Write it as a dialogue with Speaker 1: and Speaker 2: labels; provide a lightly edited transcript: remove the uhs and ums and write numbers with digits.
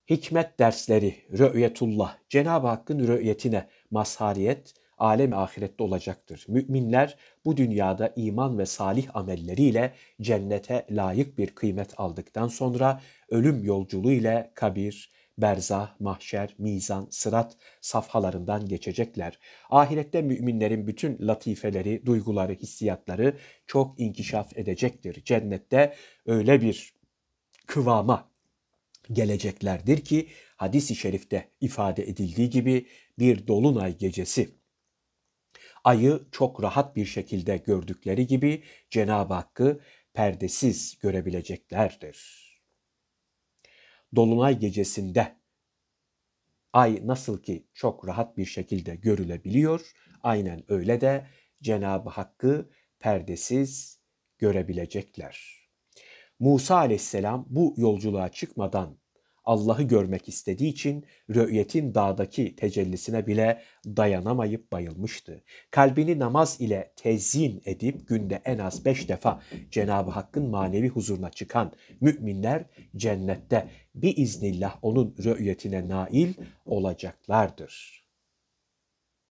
Speaker 1: Hikmet dersleri, rü'yetullah, Cenab-ı Hakk'ın rü'yetine mazhariyet, alem-i ahirette olacaktır. Müminler bu dünyada iman ve salih amelleriyle cennete layık bir kıymet aldıktan sonra ölüm yolculuğu ile kabir, berzah, mahşer, mizan, sırat safhalarından geçecekler. Ahirette müminlerin bütün latifeleri, duyguları, hissiyatları çok inkişaf edecektir. Cennette öyle bir kıvama geleceklerdir ki hadis-i şerifte ifade edildiği gibi bir dolunay gecesi ayı çok rahat bir şekilde gördükleri gibi Cenab-ı Hakk'ı perdesiz görebileceklerdir. Dolunay gecesinde ay nasıl ki çok rahat bir şekilde görülebiliyor, aynen öyle de Cenab-ı Hakk'ı perdesiz görebilecekler. Musa aleyhisselam bu yolculuğa çıkmadan Allah'ı görmek istediği için rü'yetin dağdaki tecellisine bile dayanamayıp bayılmıştı. Kalbini namaz ile tezyin edip günde en az 5 defa Cenab-ı Hakk'ın manevi huzuruna çıkan müminler cennette biiznillah onun rü'yetine nail olacaklardır.